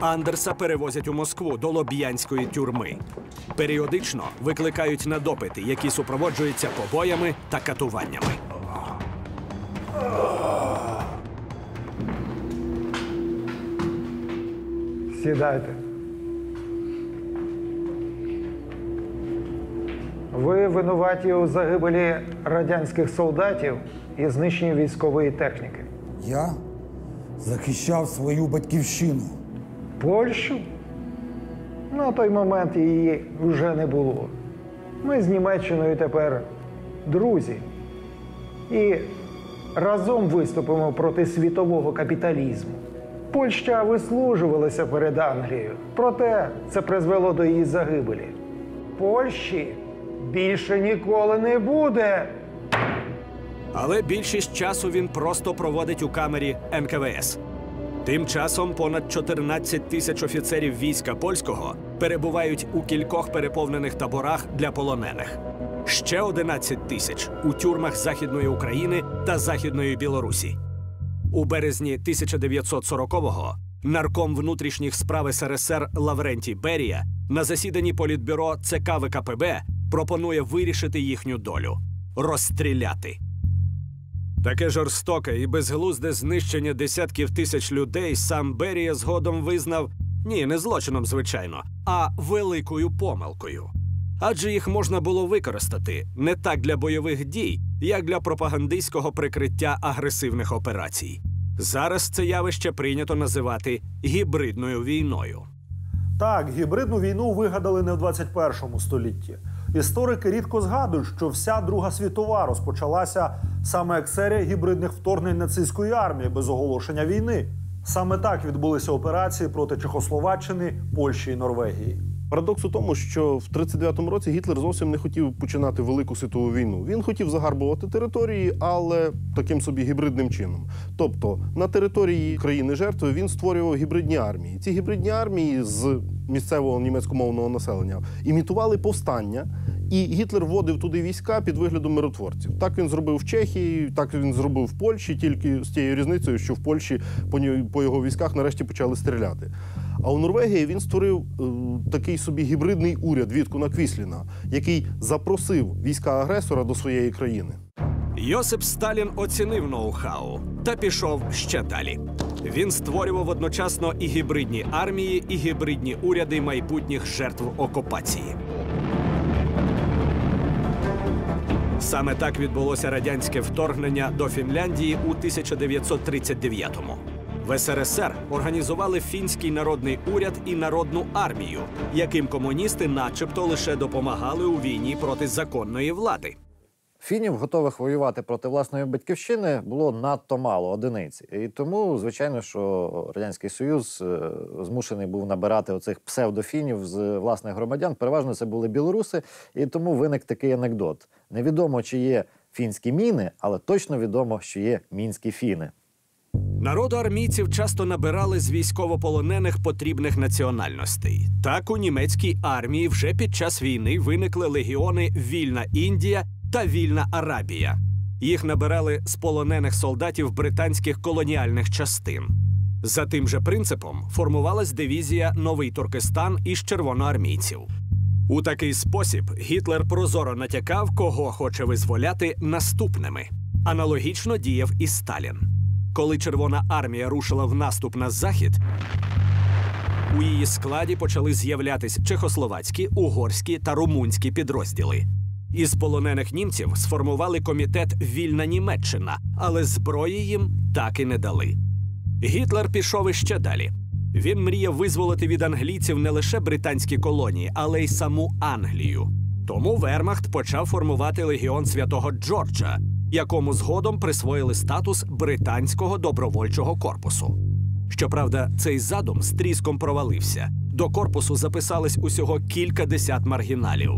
Андерса перевозять у Москву до Лоб'янської тюрми. Періодично викликають на допити, які супроводжуються побоями та катуваннями. Сідайте. Ви винуваті у загибелі радянських солдатів і знищенні військової техніки. Я захищав свою батьківщину. Польщу? На той момент її вже не було. Ми з Німеччиною тепер друзі. І разом виступимо проти світового капіталізму. Польща вислужувалася перед Англією, проте це призвело до її загибелі. Польщі більше ніколи не буде. Але більшість часу він просто проводить у камері НКВС. Тим часом понад 14 тисяч офіцерів війська польського перебувають у кількох переповнених таборах для полонених. Ще 11 тисяч у тюрмах Західної України та Західної Білорусі. У березні 1940-го нарком внутрішніх справ СРСР Лаврентій Берія на засіданні Політбюро ЦК ВКПБ пропонує вирішити їхню долю – розстріляти. Таке жорстоке і безглузде знищення десятків тисяч людей сам Берія згодом визнав, не злочином, звичайно, а великою помилкою. Адже їх можна було використати не так для бойових дій, як для пропагандистського прикриття агресивних операцій. Зараз це явище прийнято називати гібридною війною. Так, гібридну війну вигадали не в 21 столітті. Історики рідко згадують, що вся Друга світова розпочалася саме як серія гібридних вторгнень нацистської армії без оголошення війни. Саме так відбулися операції проти Чехословаччини, Польщі і Норвегії. Парадокс у тому, що в 1939 році Гітлер зовсім не хотів починати Велику світову війну. Він хотів загарбувати території, але таким собі гібридним чином. Тобто на території країни-жертви він створював гібридні армії. Ці гібридні армії з місцевого німецькомовного населення імітували повстання, і Гітлер вводив туди війська під виглядом миротворців. Так він зробив в Чехії, так він зробив в Польщі, тільки з тією різницею, що в Польщі по його військах нарешті почали стріляти. А у Норвегії він створив такий собі гібридний уряд Відкуна Квісліна, який запросив війська-агресора до своєї країни. Йосип Сталін оцінив ноу-хау та пішов ще далі. Він створював одночасно і гібридні армії, і гібридні уряди майбутніх жертв окупації. Саме так відбулося радянське вторгнення до Фінляндії у 1939-му. В СРСР організували фінський народний уряд і народну армію, яким комуністи начебто лише допомагали у війні проти законної влади. Фінів, готових воювати проти власної батьківщини, було надто мало, одиниці. І тому, звичайно, що Радянський Союз змушений був набирати оцих псевдофінів з власних громадян. Переважно це були білоруси, і тому виник такий анекдот. Невідомо, чи є фінські міни, але точно відомо, що є мінські фіни. Народоармійців часто набирали з військовополонених потрібних національностей. Так у німецькій армії вже під час війни виникли легіони «Вільна Індія» та «Вільна Арабія». Їх набирали з полонених солдатів британських колоніальних частин. За тим же принципом формувалась дивізія «Новий Туркестан» із червоноармійців. У такий спосіб Гітлер прозоро натякав, кого хоче визволяти наступними. Аналогічно діяв і Сталін. Коли Червона армія рушила в наступ на захід, у її складі почали з'являтись чехословацькі, угорські та румунські підрозділи. Із полонених німців сформували комітет «Вільна Німеччина», але зброї їм так і не дали. Гітлер пішов іще далі. Він мріяв визволити від англійців не лише британські колонії, але й саму Англію. Тому Вермахт почав формувати легіон Святого Джорджа, якому згодом присвоїли статус британського добровольчого корпусу. Щоправда, цей задум з тріском провалився. До корпусу записались усього кількадесят маргіналів.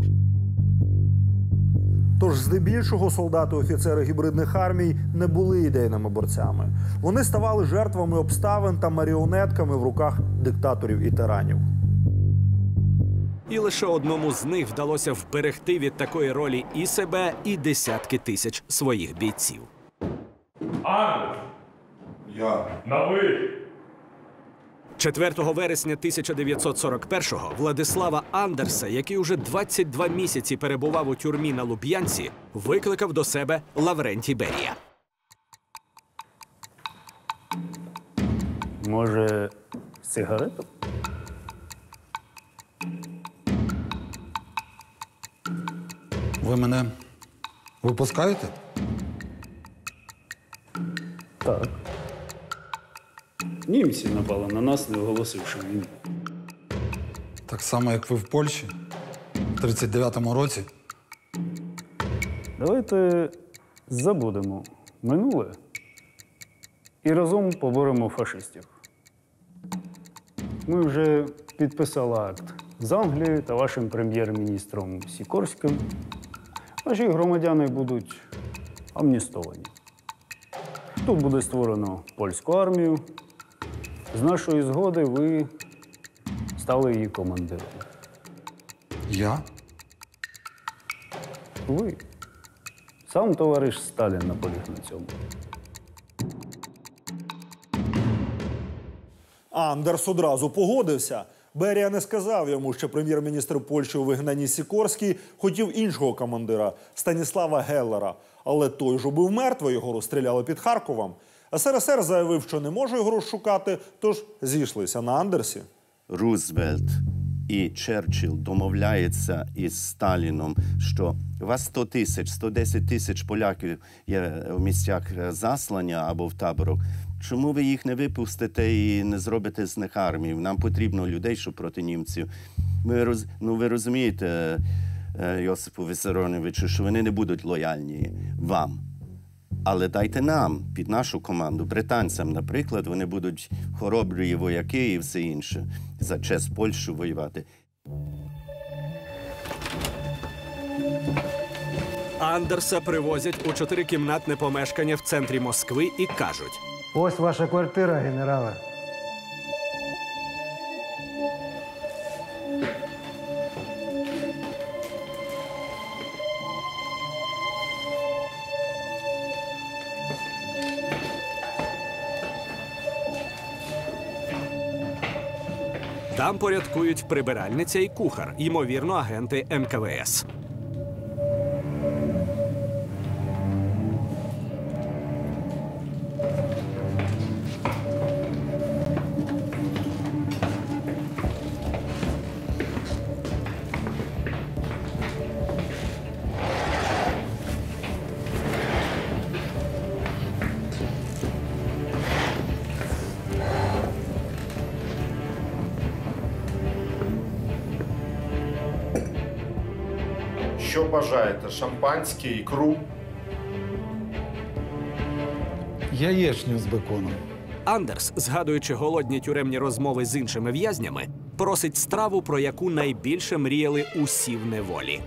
Тож здебільшого солдати-офіцери гібридних армій не були ідейними борцями. Вони ставали жертвами обставин та маріонетками в руках диктаторів і тиранів. І лише одному з них вдалося вберегти від такої ролі і себе, і десятки тисяч своїх бійців. Андерс! Я. На ви! 4 вересня 1941-го Владислава Андерса, який уже 22 місяці перебував у тюрмі на Луб'янці, викликав до себе Лаврентій Берія. Може, сигарету? Ви мене випускаєте? Так. Німці напали на нас, не оголосивши війну. Так само, як ви в Польщі в 39-му році. Давайте забудемо минуле і разом поборемо фашистів. Ми вже підписали акт з Англією та вашим прем'єр-міністром Сікорським. Наші громадяни будуть амністовані. Тут буде створено польську армію. З нашої згоди ви стали її командиром. Я? Ви. Сам товариш Сталін наполіг на цьому. Андерс одразу погодився. Берія не сказав йому, що прем'єр-міністр Польщі у вигнанні Сікорський хотів іншого командира – Станіслава Геллера. Але той же був мертвий, його розстріляли під Харковом. СРСР заявив, що не може його розшукати, тож зійшлися на Андерсі. Рузвельт і Черчилль домовляються із Сталіном, що у вас 100 тисяч, 110 тисяч поляків є в місцях заслання або в таборах. Чому ви їх не випустите і не зробите з них армію? Нам потрібно людей, щоб проти німців. Ви розумієте, Йосипу Вісароновичу, що вони не будуть лояльні вам. Але дайте нам, під нашу команду, британцям, наприклад, вони будуть хоробрі вояки і все інше. За честь Польщі воювати. Андерса привозять у 4-кімнатне помешкання в центрі Москви і кажуть: Ось ваша квартира, генерале. Там порядкують прибиральниця і кухар, ймовірно, агенти НКВС. Що бажаєте? Шампанське, ікру? Яєчню з беконом. Андерс, згадуючи голодні тюремні розмови з іншими в'язнями, просить страву, про яку найбільше мріяли усі в неволі.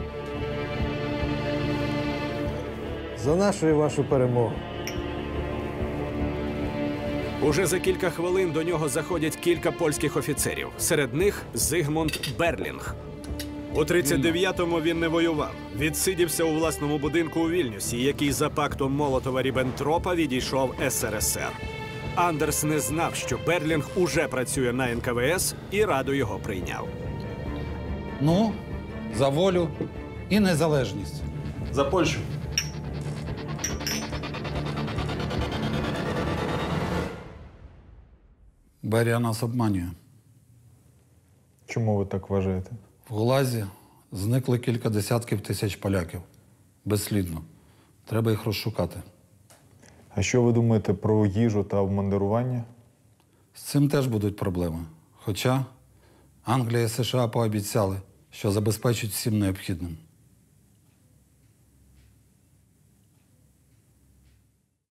За нашу і вашу перемогу. Уже за кілька хвилин до нього заходять кілька польських офіцерів. Серед них Зигмунд Берлінг. У 39-му він не воював. Відсидівся у власному будинку у Вільнюсі, який за пактом Молотова-Ріббентропа відійшов СРСР. Андерс не знав, що Берлінг уже працює на НКВС і радо його прийняв. Ну, за волю і незалежність. За Польщу. Берія нас обманює. Чому ви так вважаєте? В ГУЛАЗі зникли кілька десятків тисяч поляків. Безслідно. Треба їх розшукати. А що ви думаєте про їжу та обмундирування? З цим теж будуть проблеми. Хоча Англія і США пообіцяли, що забезпечать всім необхідним.